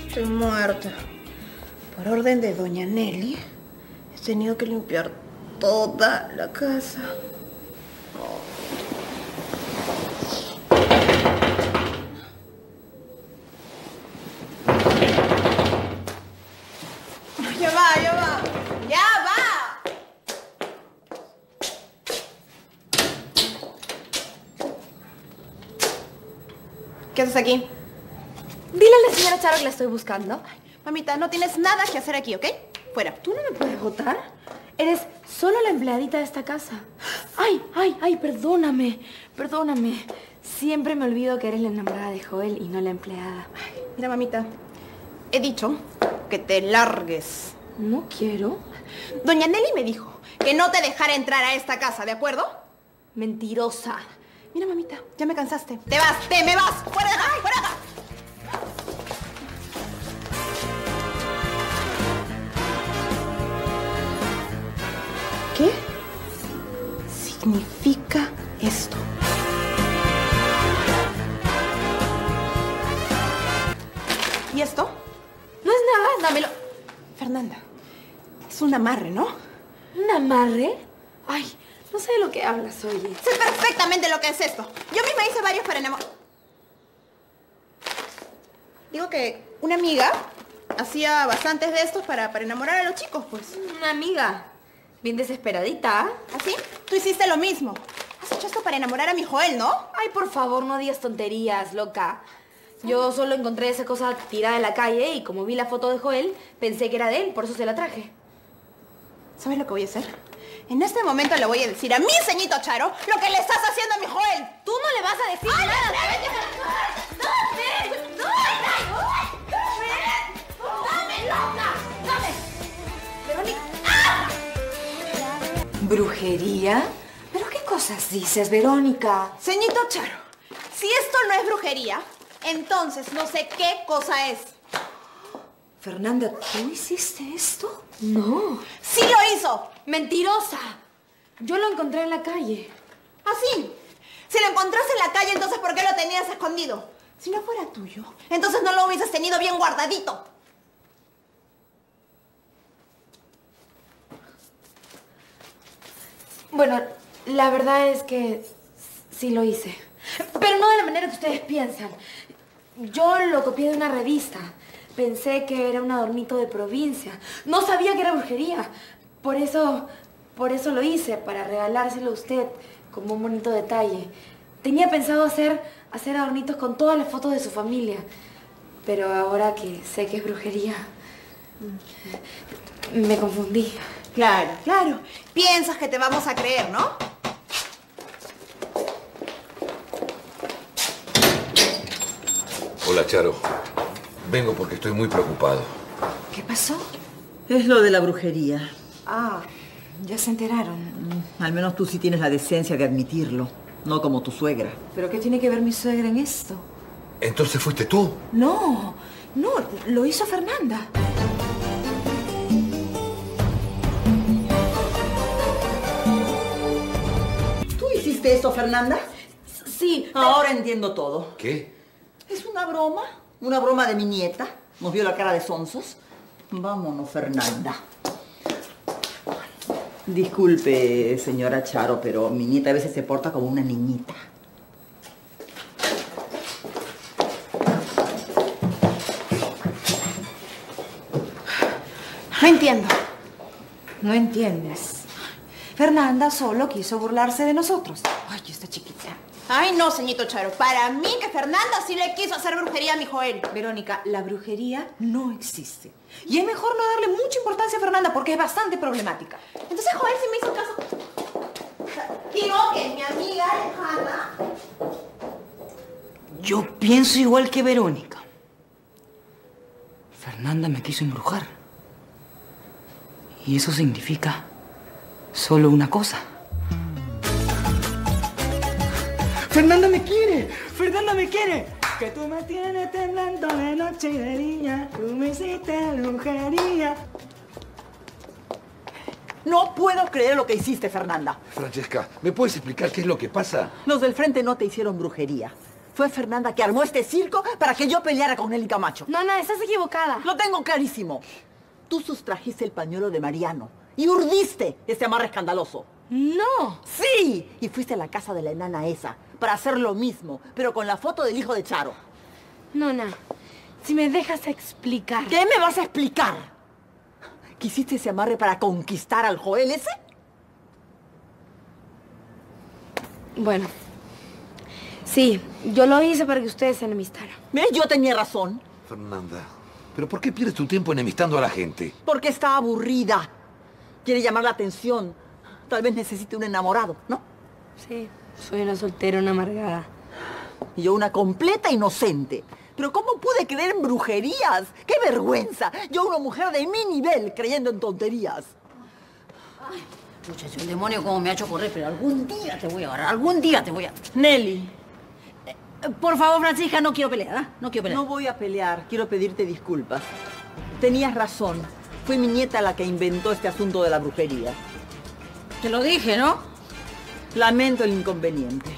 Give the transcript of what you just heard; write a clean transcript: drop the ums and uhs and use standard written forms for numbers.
Estoy muerta. Por orden de doña Nelly, he tenido que limpiar toda la casa. Ya va, ya va. ¡Ya va! ¿Qué haces aquí? Dile a la señora Charo que la estoy buscando. Mamita, no tienes nada que hacer aquí, ¿ok? Fuera. ¿Tú no me puedes votar? Eres solo la empleadita de esta casa. Ay, perdóname. Siempre me olvido que eres la enamorada de Joel y no la empleada. Ay, mira, mamita, he dicho que te largues. No quiero. Doña Nelly me dijo que no te dejara entrar a esta casa, ¿de acuerdo? Mentirosa. Mira, mamita, ya me cansaste. ¡Te vas! ¡Te me vas! ¡Fuera de acá! ¡Fuera de acá! ¿Qué significa esto? ¿Y esto? No es nada, dámelo. Fernanda, es un amarre, ¿no? ¿Un amarre? Ay, no sé de lo que hablas, oye. Sé perfectamente lo que es esto. Yo misma hice varios para enamorar. Digo que una amiga hacía bastantes de estos para enamorar a los chicos, pues. Una amiga. Bien desesperadita. ¿Así? Tú hiciste lo mismo. Has hecho esto para enamorar a mi Joel, ¿no? Ay, por favor, no digas tonterías, loca. Yo solo encontré esa cosa tirada en la calle y como vi la foto de Joel, pensé que era de él, por eso se la traje. ¿Sabes lo que voy a hacer? En este momento le voy a decir a mi ceñito Charo lo que le estás haciendo a mi Joel. Tú no le vas a decir nada. ¡Dame, loca! ¡Dame! Verónica. ¡Ah! ¿Brujería? ¿Pero qué cosas dices, Verónica? Ceñito Charo, si esto no es brujería, entonces no sé qué cosa es. Fernanda, ¿tú hiciste esto? No. ¡Sí lo hizo! Mentirosa. Yo lo encontré en la calle. ¿Así? Si lo encontraste en la calle, entonces ¿por qué lo tenías escondido? Si no fuera tuyo, entonces no lo hubieses tenido bien guardadito. Bueno, la verdad es que sí lo hice. Pero no de la manera que ustedes piensan. Yo lo copié de una revista. Pensé que era un adornito de provincia. No sabía que era brujería. Por eso lo hice, para regalárselo a usted como un bonito detalle. Tenía pensado hacer adornitos con todas las fotos de su familia. Pero ahora que sé que es brujería, me confundí. Claro, claro. Piensas que te vamos a creer, ¿no? Hola, Charo. Vengo porque estoy muy preocupado. ¿Qué pasó? Es lo de la brujería. Ah, ya se enteraron. Al menos tú sí tienes la decencia de admitirlo, no como tu suegra. ¿Pero qué tiene que ver mi suegra en esto? ¿Entonces fuiste tú? No, lo hizo Fernanda. ¿Tú hiciste eso, Fernanda? Sí. Ahora entiendo todo. ¿Qué? ¿Es una broma de mi nieta? ¿Nos vio la cara de sonsos? Vámonos, Fernanda. Disculpe, señora Charo, pero mi nieta a veces se porta como una niñita. No entiendo. No entiendes. Fernanda solo quiso burlarse de nosotros. Ay, esta chiquita. Ay, no, ceñito Charo. Para mí que Fernanda sí le quiso hacer brujería a mi Joel. Verónica, la brujería no existe. Y es mejor no darle mucha importancia a Fernanda porque es bastante problemática. Entonces Joel sí me hizo caso. Digo que mi amiga lejana... Yo pienso igual que Verónica. Fernanda me quiso embrujar. Y eso significa solo una cosa. ¡Fernanda me quiere! ¡Fernanda me quiere! Que tú me tienes temblando de noche y de día. Tú me hiciste brujería. No puedo creer lo que hiciste, Fernanda. Francesca, ¿me puedes explicar qué es lo que pasa? Los del frente no te hicieron brujería. Fue Fernanda que armó este circo para que yo peleara con Nelly Camacho. Nona, estás equivocada. Lo tengo clarísimo. Tú sustrajiste el pañuelo de Mariano y urdiste este amarre escandaloso. No. ¡Sí! Y fuiste a la casa de la enana esa para hacer lo mismo, pero con la foto del hijo de Charo. Nona, si me dejas explicar. ¿Qué me vas a explicar? ¿Quisiste ese amarre para conquistar al Joel ese? Bueno, sí, yo lo hice para que ustedes se enemistaran. ¿Ves? Yo tenía razón. Fernanda, ¿pero por qué pierdes tu tiempo enemistando a la gente? Porque está aburrida. Quiere llamar la atención. Tal vez necesite un enamorado, ¿no? Sí, soy una soltera, una amargada. Y yo una completa inocente. Pero ¿cómo pude creer en brujerías? ¡Qué vergüenza! Yo una mujer de mi nivel creyendo en tonterías. Ay, muchacho, el demonio cómo me ha hecho correr, pero algún día te voy a agarrar, algún día te voy a... Nelly. Por favor, Francisca, no quiero pelear, ¿ah? No quiero pelear. No voy a pelear. Quiero pedirte disculpas. Tenías razón. Fue mi nieta la que inventó este asunto de la brujería. Te lo dije, ¿no? Lamento el inconveniente.